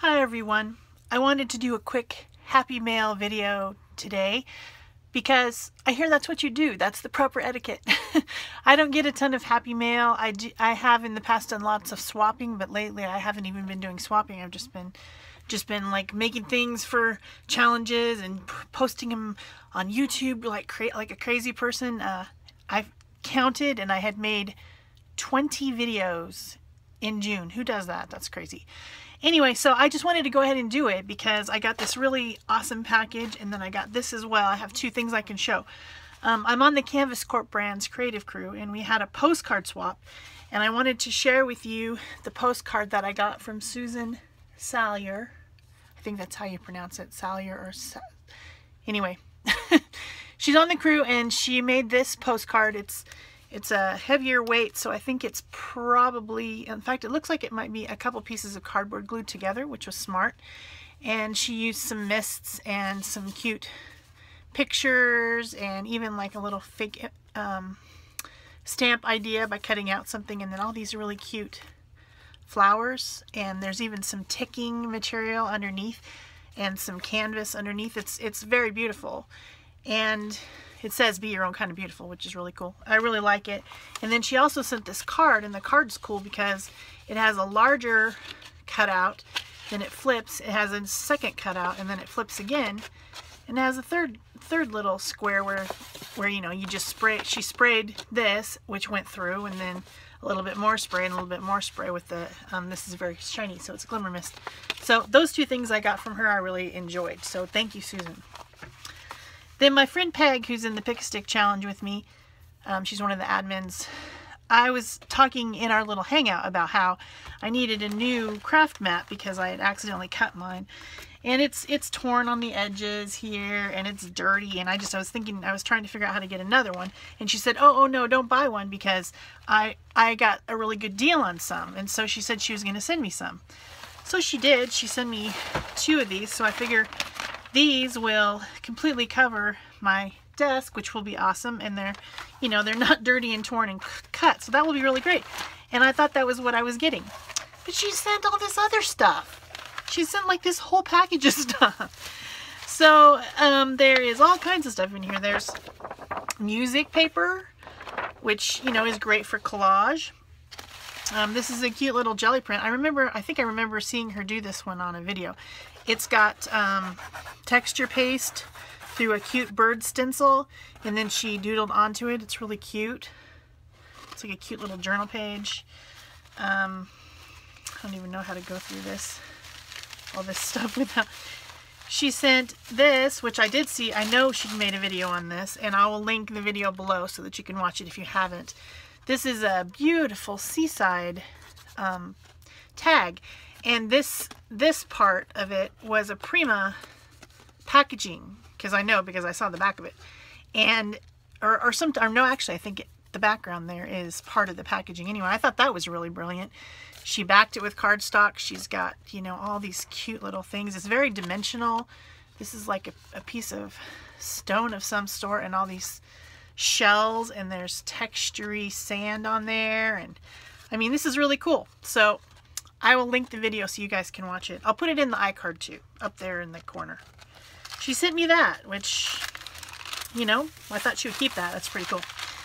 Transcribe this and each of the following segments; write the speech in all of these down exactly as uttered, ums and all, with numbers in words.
Hi everyone. I wanted to do a quick Happy Mail video today because I hear that's what you do. That's the proper etiquette. I don't get a ton of Happy Mail. I, do, I have in the past done lots of swapping, but lately I haven't even been doing swapping. I've just been just been like making things for challenges and posting them on YouTube like cra like a crazy person. Uh, I've counted and I had made twenty videos in June. Who does that? That's crazy. Anyway, so I just wanted to go ahead and do it because I got this really awesome package, and then I got this as well. I have two things I can show. Um, I'm on the Canvas Corp Brands Creative Crew, and we had a postcard swap, and I wanted to share with you the postcard that I got from Susan Salyer. I think that's how you pronounce it, Salyer or Sa anyway. She's on the crew, and she made this postcard. It's It's a heavier weight, so I think it's probably, in fact, it looks like it might be a couple pieces of cardboard glued together, which was smart. And she used some mists and some cute pictures and even like a little fake um, stamp idea by cutting out something, and then all these really cute flowers. And there's even some ticking material underneath and some canvas underneath. It's, it's very beautiful. And it says be your own kind of beautiful, which is really cool. I really like it. And then she also sent this card, and the card's cool because it has a larger cutout, then it flips. It has a second cutout, and then it flips again. And it has a third third little square where, where you know, you just spray. She sprayed this, which went through, and then a little bit more spray and a little bit more spray with the, um, this is very shiny, so it's glimmer mist. So those two things I got from her I really enjoyed. So thank you, Susan. Then my friend Peg, who's in the Pick-a-Stick Challenge with me, um, she's one of the admins, I was talking in our little hangout about how I needed a new craft mat because I had accidentally cut mine. And it's it's torn on the edges here, and it's dirty, and I just, I was thinking, I was trying to figure out how to get another one. And she said, oh, oh no, don't buy one because I, I got a really good deal on some. And so she said she was going to send me some. So she did. She sent me two of these, so I figure these will completely cover my desk, which will be awesome, and they're, you know, they're not dirty and torn and cut, so that will be really great. And I thought that was what I was getting. But she sent all this other stuff. She sent like this whole package of stuff. So um, there is all kinds of stuff in here. There's music paper, which, you know, is great for collage. Um, this is a cute little jelly print. I remember, I think I remember seeing her do this one on a video. It's got um, texture paste through a cute bird stencil, and then she doodled onto it. It's really cute. It's like a cute little journal page. Um, I don't even know how to go through this, all this stuff without. She sent this, which I did see. I know she made a video on this, and I will link the video below so that you can watch it if you haven't. This is a beautiful seaside um, tag. And this this part of it was a Prima packaging, because I know, because I saw the back of it. And, or, or some, or no, actually, I think it, the background there is part of the packaging. Anyway, I thought that was really brilliant. She backed it with cardstock. She's got, you know, all these cute little things. It's very dimensional. This is like a, a piece of stone of some sort, and all these shells, and there's textury sand on there. And, I mean, this is really cool. So I will link the video so you guys can watch it. I'll put it in the iCard too, up there in the corner. She sent me that, which, you know, I thought she would keep that. That's pretty cool.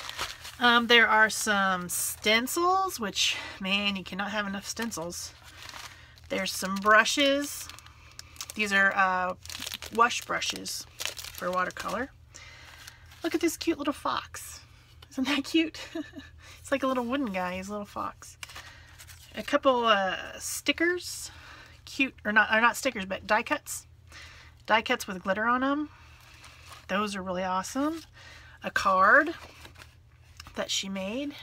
Um, there are some stencils, which, man, you cannot have enough stencils. There's some brushes. These are uh, wash brushes for watercolor. Look at this cute little fox. Isn't that cute? It's like a little wooden guy. He's a little fox. A couple uh, stickers, cute, or not, or not stickers, but die cuts. Die cuts with glitter on them. Those are really awesome. A card that she made.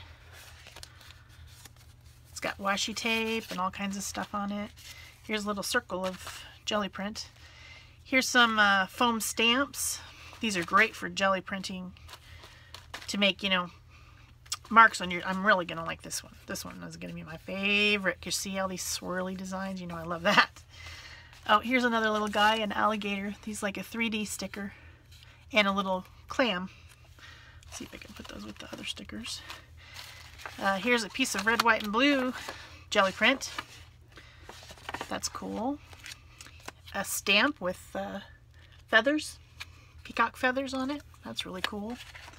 It's got washi tape and all kinds of stuff on it. Here's a little circle of jelly print. Here's some uh, foam stamps. These are great for jelly printing to make, you know, marks on your, I'm really gonna like this one. This one is gonna be my favorite. You see all these swirly designs? You know I love that. Oh, here's another little guy, an alligator. He's like a three D sticker, and a little clam. Let's see if I can put those with the other stickers. Uh, here's a piece of red, white, and blue jelly print. That's cool. a stamp with uh, feathers, peacock feathers on it. That's really cool.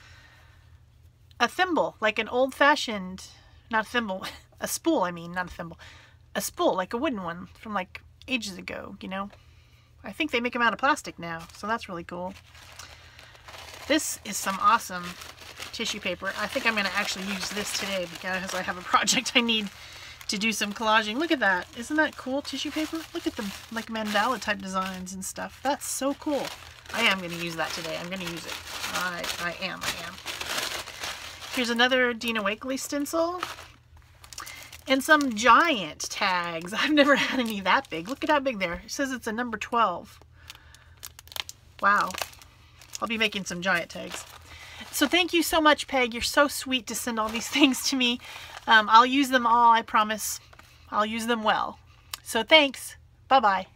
A thimble, like an old-fashioned, not a thimble, a spool, I mean, not a thimble. A spool, like a wooden one from like ages ago, you know. I think they make them out of plastic now, so that's really cool. This is some awesome tissue paper. I think I'm going to actually use this today because I have a project I need to do some collaging. Look at that. Isn't that cool tissue paper? Look at the like mandala type designs and stuff. That's so cool. I am going to use that today. I'm going to use it. I, I am. I am. Here's another Dina Wakley stencil. And some giant tags. I've never had any that big. Look at how big they are. It says it's a number twelve. Wow. I'll be making some giant tags. So thank you so much, Peg. You're so sweet to send all these things to me. Um, I'll use them all, I promise. I'll use them well. So thanks. Bye-bye.